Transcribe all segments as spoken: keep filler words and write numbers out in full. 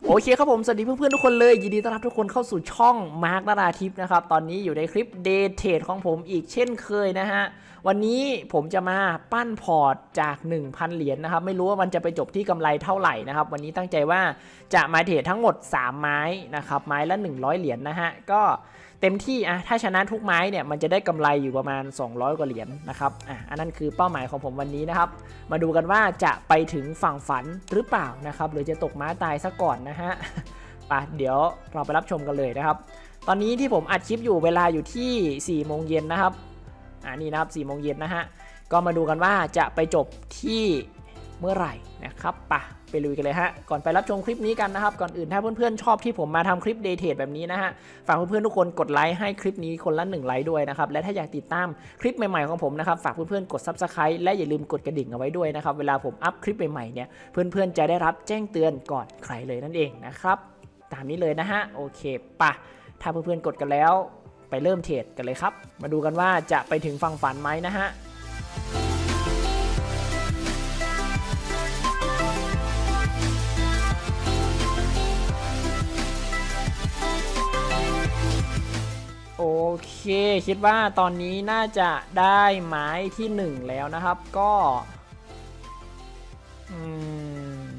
โอเคครับผมสวัสดีเพื่อนๆทุกคนเลยยินดีต้อนรับทุกคนเข้าสู่ช่องมาร์ค นราทิพย์นะครับตอนนี้อยู่ในคลิปเดย์เทรดของผมอีกเช่นเคยนะฮะวันนี้ผมจะมาปั้นพอร์ตจาก หนึ่งพัน เหรียญ นะครับไม่รู้ว่ามันจะไปจบที่กำไรเท่าไหร่นะครับวันนี้ตั้งใจว่าจะมาเทรดทั้งหมดสามไม้นะครับไม้ละหนึ่งร้อยเหรียญ นะฮะก็เต็มที่อะถ้าชนะทุกไม้เนี่ยมันจะได้กำไรอยู่ประมาณสองร้อยกว่าเหรียญ นะครับอ่ะอันนั้นคือเป้าหมายของผมวันนี้นะครับมาดูกันว่าจะไปถึงฝั่งฝันหรือเปล่านะครับหรือจะตกม้าตายซะก่อนนะฮะไปเดี๋ยวเราไปรับชมกันเลยนะครับตอนนี้ที่ผมอัดคลิปอยู่เวลาอยู่ที่สี่โมงเย็นนะครับอ่านี่นะครับสี่โมงเย็นนะฮะก็มาดูกันว่าจะไปจบที่เมื่อไหร่นะครับไปไปลุยกันเลยฮะก่อนไปรับชมคลิปนี้กันนะครับก่อนอื่นถ้าเพื่อนๆชอบที่ผมมาทำคลิปเดย์เทรดแบบนี้นะฮะฝากเพื่อนๆทุกคนกดไลค์ให้คลิปนี้คนละหนึ่งไลค์ด้วยนะครับและถ้าอยากติดตามคลิปใหม่ๆของผมนะครับฝากเพื่อนๆกด ซับสไครบ์ และอย่าลืมกดกระดิ่งเอาไว้ด้วยนะครับเวลาผมอัพคลิปใหม่ๆเนี่ยเพื่อนๆจะได้รับแจ้งเตือนก่อนใครเลยนั่นเองนะครับตามนี้เลยนะฮะโอเคปะถ้าเพื่อนๆกดกันแล้วไปเริ่มเทรดกันเลยครับมาดูกันว่าจะไปถึงฝั่งฝันไหมนะฮะโอเคคิดว่าตอนนี้น่าจะได้ไม้ที่หนึ่งแล้วนะครับก็อืม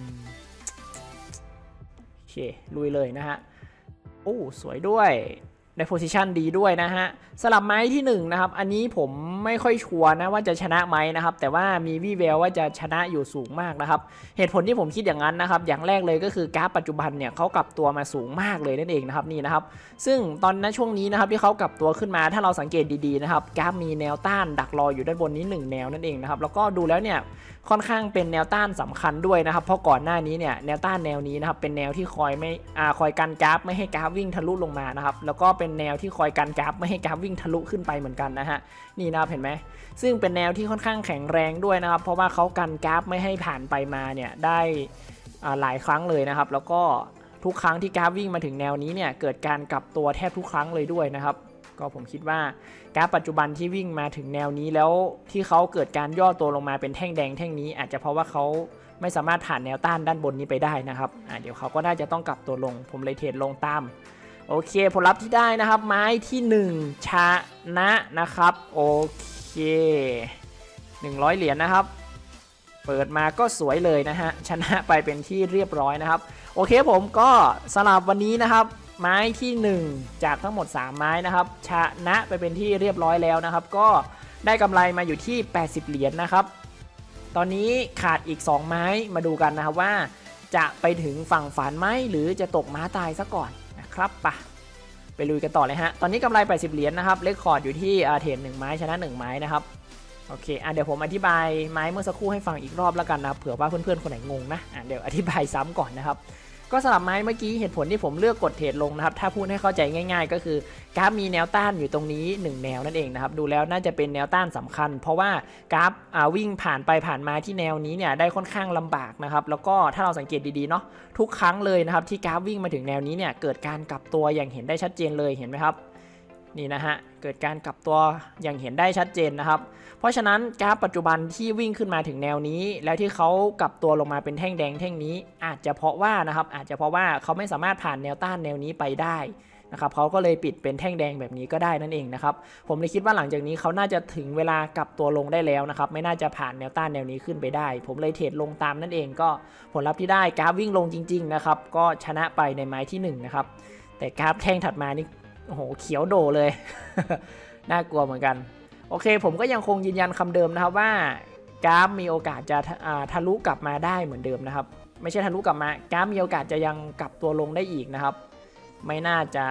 โอเคลุยเลยนะฮะโอ้สวยด้วยในโพซิชันดีด้วยนะฮะสลับไม้ที่หนึ่งนะครับอันนี้ผมไม่ค่อยชัวร์นะว่าจะชนะไหมนะครับแต่ว่ามีวี่แววว่าจะชนะอยู่สูงมากนะครับเหตุผลที่ผมคิดอย่างนั้นนะครับอย่างแรกเลยก็คือกราฟปัจจุบันเนี่ยเขากลับตัวมาสูงมากเลยนั่นเองนะครับนี่นะครับซึ่งตอนนั้นช่วงนี้นะครับที่เขากลับตัวขึ้นมาถ้าเราสังเกตดีๆนะครับกราฟมีแนวต้านดักรออยู่ด้านบนนี้หนึ่งแนวนั่นเองนะครับแล้วก็ดูแล้วเนี่ยค่อนข้างเป็นแนวต้านสำคัญด้วยนะครับเพราะก่อนหน้านี้เนี่ยแนวต้านแนวนี้นะครับเป็นแนวที่คอยไม่อ่าคอยกันกราฟไม่ให้กราฟวิ่งทะลุลงมานะครับแล้วก็เป็นแนวที่คอยกันกราฟไม่ให้กราฟวิ่งทะลุขึ้นไปเหมือนกันนะฮะนี่นะครับเห็นไหมซึ่งเป็นแนวที่ค่อนข้างแข็งแรงด้วยนะครับเพราะว่าเขากันกราฟไม่ให้ผ่านไปมาเนี่ยได้อ่าหลายครั้งเลยนะครับแล้วก็ทุกครั้งที่กราฟวิ่งมาถึงแนวนี้เนี่ยเกิดการกลับตัวแทบทุกครั้งเลยด้วยนะครับก็ผมคิดว่ากราฟปัจจุบันที่วิ่งมาถึงแนวนี้แล้วที่เขาเกิดการย่อตัวลงมาเป็นแท่งแดงแท่งนี้อาจจะเพราะว่าเขาไม่สามารถผ่านแนวต้านด้านบนนี้ไปได้นะครับอ่าเดี๋ยวเขาก็น่าจะต้องกลับตัวลงผมเลยเทรดลงตามโอเคผลลัพธ์ที่ได้นะครับไม้ที่หนึ่งชนะนะครับโอเคหนึ่งร้อยเหรียญนะครับเปิดมาก็สวยเลยนะฮะชนะไปเป็นที่เรียบร้อยนะครับโอเคผมก็สำหรับวันนี้นะครับไม้ที่หนึ่งจากทั้งหมดสามไม้นะครับชนะไปเป็นที่เรียบร้อยแล้วนะครับก็ได้กำไรมาอยู่ที่แปดสิบเหรียญ นะครับตอนนี้ขาดอีกสองไม้มาดูกันนะครับว่าจะไปถึงฝั่งฝันไหมหรือจะตกม้าตายซะก่อนนะครับปะไปลุยกันต่อเลยฮะตอนนี้กำไรแปดสิบเหรียญ นะครับเลคคอร์ดอยู่ที่เทรดหนึ่งไม้ชนะหนึ่งไม้นะครับโอเคอ่ะเดี๋ยวผมอธิบายไม้เมื่อสักครู่ให้ฟังอีกรอบแล้วกันนะเผื่อว่าเพื่อนๆคนไหนงงนะอ่ะเดี๋ยวอธิบายซ้ำก่อนนะครับก็สลับไม้เมื่อกี้เหตุผลที่ผมเลือกกดเทรดลงนะครับถ้าพูดให้เข้าใจง่ายๆก็คือกราฟมีแนวต้านอยู่ตรงนี้หนึ่งแนวนั่นเองนะครับดูแล้วน่าจะเป็นแนวต้านสำคัญเพราะว่ากราฟวิ่งผ่านไปผ่านมาที่แนวนี้เนี่ยได้ค่อนข้างลำบากนะครับแล้วก็ถ้าเราสังเกตดีๆเนาะทุกครั้งเลยนะครับที่กราฟวิ่งมาถึงแนวนี้เนี่ยเกิดการกลับตัวอย่างเห็นได้ชัดเจนเลยเห็นไหมครับนี่นะฮะเกิดการกลับตัวอย่างเห็นได้ชัดเจนนะครับเพราะฉะนั้นกราฟปัจจุบันที่วิ่งขึ้นมาถึงแนวนี้แล้วที่เขากลับตัวลงมาเป็นแท่งแดงแท่งนี้อาจจะเพราะว่านะครับอาจจะเพราะว่าเขาไม่สามารถผ่านแนวต้านแนวนี้ไปได้นะครับเขาก็เลยปิดเป็นแท่งแดงแบบนี้ก็ได้นั่นเองนะครับผมเลยคิดว่าหลังจากนี้เขาน่าจะถึงเวลากลับตัวลงได้แล้วนะครับไม่น่าจะผ่านแนวต้านแนวนี้ขึ้นไปได้ผมเลยเทรดลงตามนั่นเองก็ผลลัพธ์ที่ได้กราฟวิ่งลงจริงๆนะครับก็ชนะไปในไม้ที่หนึ่งนะครับแต่กราฟแท่งถัดมานี่โอ้โหเขียวโดเลย น่ากลัวเหมือนกันโอเคผมก็ยังคงยืนยันคำเดิมนะครับว่ากราฟมีโอกาสจะทะลุกลับมาได้เหมือนเดิมนะครับไม่ใช่ทะลุกลับมากราฟมีโอกาสจะยังกลับตัวลงได้อีกนะครับไม่น่าจะ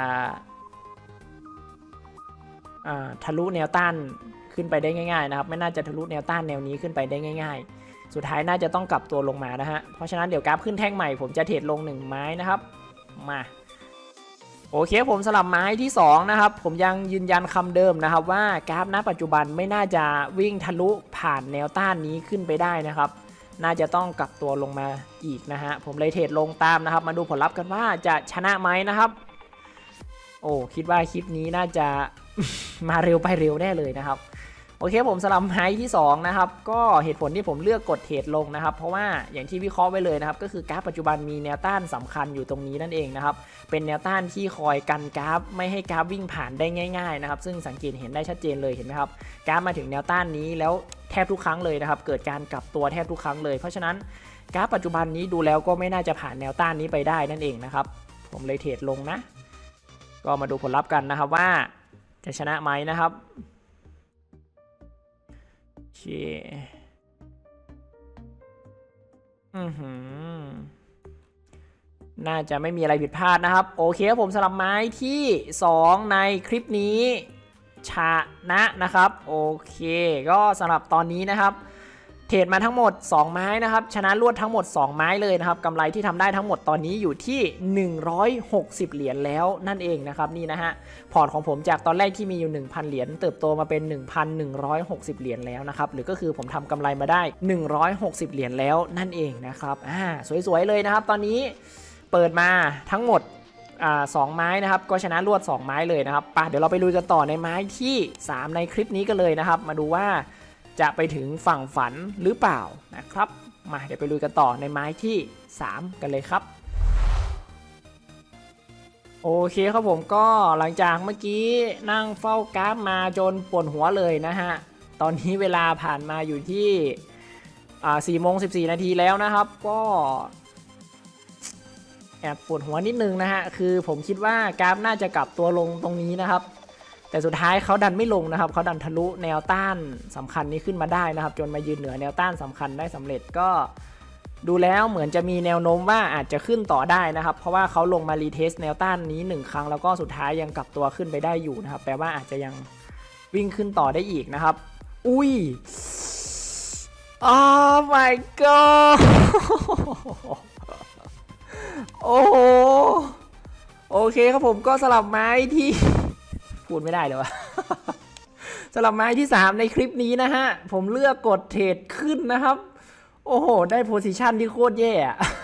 ทะลุแนวต้านขึ้นไปได้ง่ายๆนะครับไม่น่าจะทะลุแนวต้านแนวนี้ขึ้นไปได้ง่ายๆสุดท้ายน่าจะต้องกลับตัวลงมานะฮะเพราะฉะนั้นเดี๋ยวกราฟขึ้นแท่งใหม่ผมจะเทรดลงหนึ่งไม้นะครับมาโอเคผมสลับไม้ที่สองนะครับผมยังยืนยันคำเดิมนะครับว่ากราฟณปัจจุบันไม่น่าจะวิ่งทะลุผ่านแนวต้านนี้ขึ้นไปได้นะครับน่าจะต้องกลับตัวลงมาอีกนะฮะผมเลยเทรดลงตามนะครับมาดูผลลัพธ์กันว่าจะชนะไหมนะครับโอ้คิดว่าคลิปนี้น่าจะ มาเร็วไปเร็วแน่เลยนะครับโอเคผมสลับไม้ที่สองนะครับก็เหตุผลที่ผมเลือกกดเทรดลงนะครับเพราะว่าอย่างที่วิเคราะห์ไว้เลยนะครับก็คือกราฟปัจจุบันมีแนวต้านสำคัญอยู่ตรงนี้นั่นเองนะครับเป็นแนวต้านที่คอยกันกราฟไม่ให้กราฟวิ่งผ่านได้ง่ายๆนะครับซึ่งสังเกตเห็นได้ชัดเจนเลยเห็นไหมครับกราฟมาถึงแนวต้านนี้แล้วแทบทุกครั้งเลยนะครับเกิดการกลับตัวแทบทุกครั้งเลยเพราะฉะนั้นกราฟปัจจุบันนี้ดูแล้วก็ไม่น่าจะผ่านแนวต้านนี้ไปได้นั่นเองนะครับผมเลยเทรดลงนะก็มาดูผลลัพธ์กันนะครับว่าจะชนะไหมนะครับโอเคอือหือน่าจะไม่มีอะไรผิดพลาดนะครับโอเคครับผมสลับไม้ที่สองในคลิปนี้ชนะนะครับโอเคก็สำหรับตอนนี้นะครับเทรดมาทั้งหมดสองไม้นะครับชนะรวดทั้งหมดสองไม้เลยนะครับกำไรที่ทำได้ทั้งหมดตอนนี้อยู่ที่หนึ่งร้อยหกสิบเหรียญแล้วนั่นเองนะครับนี่นะฮะพอร์ตของผมจากตอนแรกที่มีอยู่ หนึ่งพัน เหรียญเติบโตมาเป็น หนึ่งพันหนึ่งร้อยหกสิบ เหรียญแล้วนะครับหรือก็คือผมทำกำไรมาได้หนึ่งร้อยหกสิบเหรียญแล้วนั่นเองนะครับอ่าสวยๆเลยนะครับตอนนี้เปิดมาทั้งหมดอ่าสองไม้นะครับก็ชนะรวดสองไม้เลยนะครับป่ะเดี๋ยวเราไปลุยกันต่อในไม้ที่สามในคลิปนี้กันเลยนะครับมาดูว่าจะไปถึงฝั่งฝันหรือเปล่านะครับมาเดี๋ยวไปลุยกันต่อในไม้ที่สามกันเลยครับโอเคครับผมก็หลังจากเมื่อกี้นั่งเฝ้ากราฟมาจนปวดหัวเลยนะฮะตอนนี้เวลาผ่านมาอยู่ที่อ่าสี่โมงสิบสี่นาทีแล้วนะครับก็แอบปวดหัวนิดนึงนะฮะคือผมคิดว่ากราฟน่าจะกลับตัวลงตรงนี้นะครับแต่สุดท้ายเขาดันไม่ลงนะครับเขาดันทะลุแนวต้านสำคัญนี้ขึ้นมาได้นะครับจนมายืนเหนือแนวต้านสำคัญได้สำเร็จก็ดูแล้วเหมือนจะมีแนวโน้มว่าอาจจะขึ้นต่อได้นะครับเพราะว่าเขาลงมารีเทสแนวต้านนี้หนึ่งครั้งแล้วก็สุดท้ายยังกลับตัวขึ้นไปได้อยู่นะครับแปลว่าอาจจะยังวิ่งขึ้นต่อได้อีกนะครับอุ้ยอ๋อ my god โอ้โหโอเคครับผมก็สลับไม้ที่พูดไม่ได้เลยวะสลับไม้ที่สามในคลิปนี้นะฮะผมเลือกกดเทรดขึ้นนะครับโอ้โหได้โพซิชันที่โคตรแย่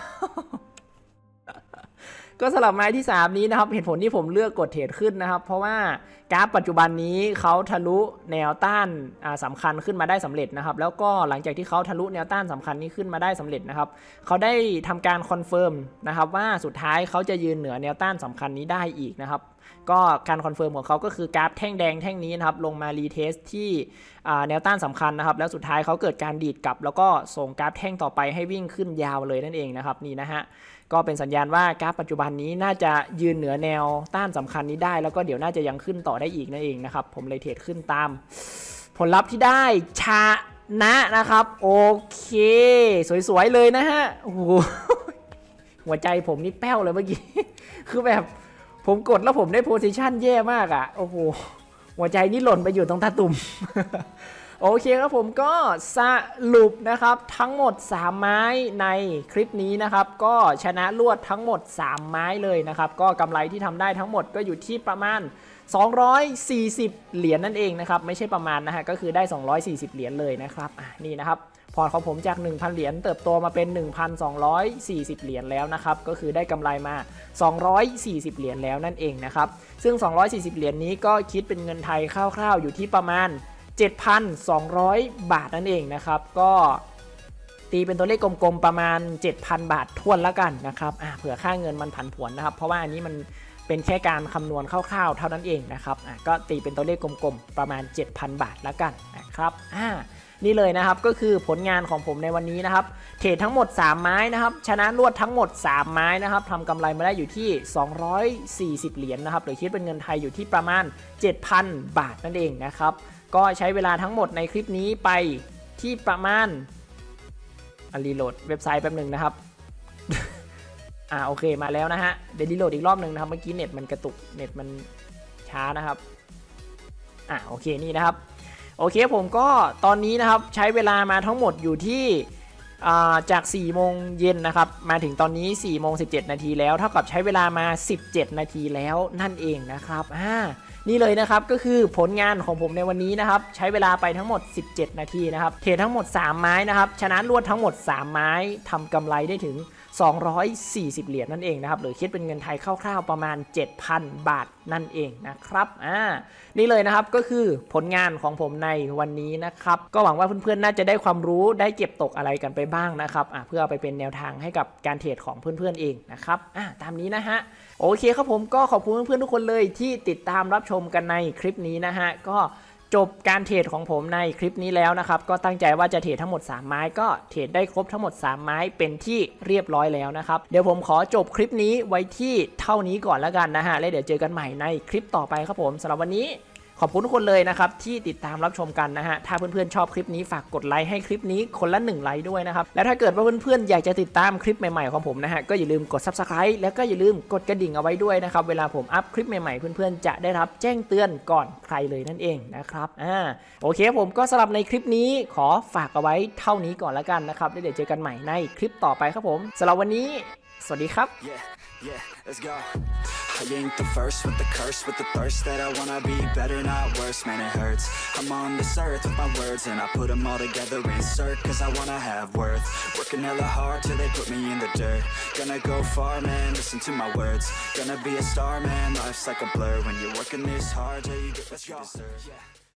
ก็สลับไม้ที่สามนี้นะครับเหตุผลที่ผมเลือกกดเทรดขึ้นนะครับเพราะว่ากราฟปัจจุบันนี้เขาทะลุแนวต้านสำคัญขึ้นมาได้สำเร็จนะครับแล้วก็หลังจากที่เขาทะลุแนวต้านสำคัญนี้ขึ้นมาได้สำเร็จนะครับเขาได้ทำการคอนเฟิร์มนะครับว่าสุดท้ายเขาจะยืนเหนือแนวต้านสำคัญนี้ได้อีกนะครับก็การคอนเฟิร์มของเขาก็คือกราฟแท่งแดงแท่งนี้นะครับลงมารีเทสที่แนวต้านสำคัญนะครับแล้วสุดท้ายเขาเกิดการดีดกลับแล้วก็ส่งกราฟแท่งต่อไปให้วิ่งขึ้นยาวเลยนั่นเองนะครับนี่นะฮะก็เป็นสัญญาณว่ากราฟปัจจุบันนี้น่าจะยืนเหนือแนวต้านสำคัญนี้ได้แล้วก็เดี๋ยวน่าจะยังขึ้นต่อได้อีกนั่นเองนะครับผมเลยเทรดขึ้นตามผลลัพธ์ที่ได้ชนะนะครับโอเคสวยๆเลยนะฮะโอ้โหหัวใจผมนี่แป้วเลยเมื่อกี้คือแบบผมกดแล้วผมได้โพซิชันแย่มากอ่ะโอ้โหหัวใจนี่หล่นไปอยู่ตรงตาตุ่มโอเคครับผมก็สรุปนะครับทั้งหมดสามไม้ในคลิปนี้นะครับก็ชนะรวดทั้งหมดสามไม้เลยนะครับก็กำไรที่ทำได้ทั้งหมดก็อยู่ที่ประมาณสองร้อยสี่สิบเหรียญนั่นเองนะครับไม่ใช่ประมาณนะฮะก็คือได้สองร้อยสี่สิบเหรียญเลยนะครับอ่ะนี่นะครับพอร์ตของผมจาก หนึ่งพัน เหรียญเติบโตมาเป็น หนึ่งพันสองร้อยสี่สิบ เหรียญแล้วนะครับก็คือได้กำไรมาสองร้อยสี่สิบเหรียญแล้วนั่นเองนะครับซึ่งสองร้อยสี่สิบเหรียญนี้ก็คิดเป็นเงินไทยคร่าวๆอยู่ที่ประมาณเจ็ดพันสองร้อย บาทนั่นเองนะครับก็ตีเป็นตัวเลขกลมๆประมาณ เจ็ดพัน บาททวนแล้วกันนะครับอ่ะเผื่อค่าเงินมันผันผวนนะครับเพราะว่าอันนี้มันเป็นแค่การคำนวณคร่าวๆเท่านั้นเองนะครับอ่ะก็ตีเป็นตัวเลขกลมๆประมาณ เจ็ดพัน บาทแล้วกันนะครับอ่านี่เลยนะครับก็คือผลงานของผมในวันนี้นะครับเทรดทั้งหมดสามไม้นะครับชนะรวดทั้งหมดสามไม้นะครับทำกำไรมาได้อยู่ที่สองร้อยสี่สิบเหรียญ นะครับหรือคิดเป็นเงินไทยอยู่ที่ประมาณ เจ็ดพัน บาทนั่นเองนะครับก็ใช้เวลาทั้งหมดในคลิปนี้ไปที่ประมาณรีโหลดเว็บไซต์แป๊บหนึ่งนะครับ อ่าโอเคมาแล้วนะฮะเดี๋ยวรีโหลดอีกรอบหนึ่งนะครับเมื่อกี้เน็ตมันกระตุกเน็ตมันช้านะครับอ่าโอเคนี่นะครับโอเคผมก็ตอนนี้นะครับใช้เวลามาทั้งหมดอยู่ที่จากสี่โมงเย็นนะครับมาถึงตอนนี้สี่โมงสิบเจ็ดนาทีแล้วเท่ากับใช้เวลามาสิบเจ็ดนาทีแล้วนั่นเองนะครับอ่านี่เลยนะครับก็คือผลงานของผมในวันนี้นะครับใช้เวลาไปทั้งหมดสิบเจ็ดนาทีนะครับเทรดทั้งหมดสามไม้นะครับชนะรวดทั้งหมดสามไม้ทำกำไรได้ถึงสองร้อยสี่สิบเหรียญนั่นเองนะครับหรือคิดเป็นเงินไทยคร่าวๆประมาณ เจ็ดพัน บาทนั่นเองนะครับอ่านี่เลยนะครับก็คือผลงานของผมในวันนี้นะครับก็หวังว่าเพื่อนๆน่าจะได้ความรู้ได้เก็บตกอะไรกันไปบ้างนะครับอ่าเพื่อไปเป็นแนวทางให้กับการเทรดของเพื่อนๆเองนะครับอ่าตามนี้นะฮะโอเคครับผมก็ขอบคุณเพื่อนๆทุกคนเลยที่ติดตามรับชมกันในคลิปนี้นะฮะก็จบการเทรดของผมในคลิปนี้แล้วนะครับก็ตั้งใจว่าจะเทรดทั้งหมดสามไม้ก็เทรดได้ครบทั้งหมดสามไม้เป็นที่เรียบร้อยแล้วนะครับเดี๋ยวผมขอจบคลิปนี้ไว้ที่เท่านี้ก่อนแล้วกันนะฮะแล้วเดี๋ยวเจอกันใหม่ในคลิปต่อไปครับผมสำหรับวันนี้ขอบคุณทุกคนเลยนะครับที่ติดตามรับชมกันนะฮะถ้าเพื่อนๆชอบคลิปนี้ฝากกดไลค์ให้คลิปนี้คนละหนึ่งไลค์ด้วยนะครับแล้วถ้าเกิดว่าเพื่อนๆอยากจะติดตามคลิปใหม่ๆของผมนะฮะก็อย่าลืมกด ซับสไครบ์ แล้วก็อย่าลืมกดกระดิ่งเอาไว้ด้วยนะครับเวลาผมอัพคลิปใหม่ๆเพื่อนๆจะได้รับแจ้งเตือนก่อนใครเลยนั่นเองนะครับอ่าโอเคผมก็สำหรับในคลิปนี้ขอฝากเอาไว้เท่านี้ก่อนแล้วกันนะครับแล้วเดี๋ยวเจอกันใหม่ในคลิปต่อไปครับผมสำหรับวันนี้สวัสดีครับ Yeah, yeah, let's go. I ain't the first with the curse, with the thirst that I wanna be better, not worse, man it hurts. I'm on this earth with my words and I put them all together, insert, cause I wanna have worth. Working hella hard till they put me in the dirt. Gonna go far, man, listen to my words. Gonna be a star, man, life's like a blur. When you're working this hard, yeah, you get what you deserve. Yeah.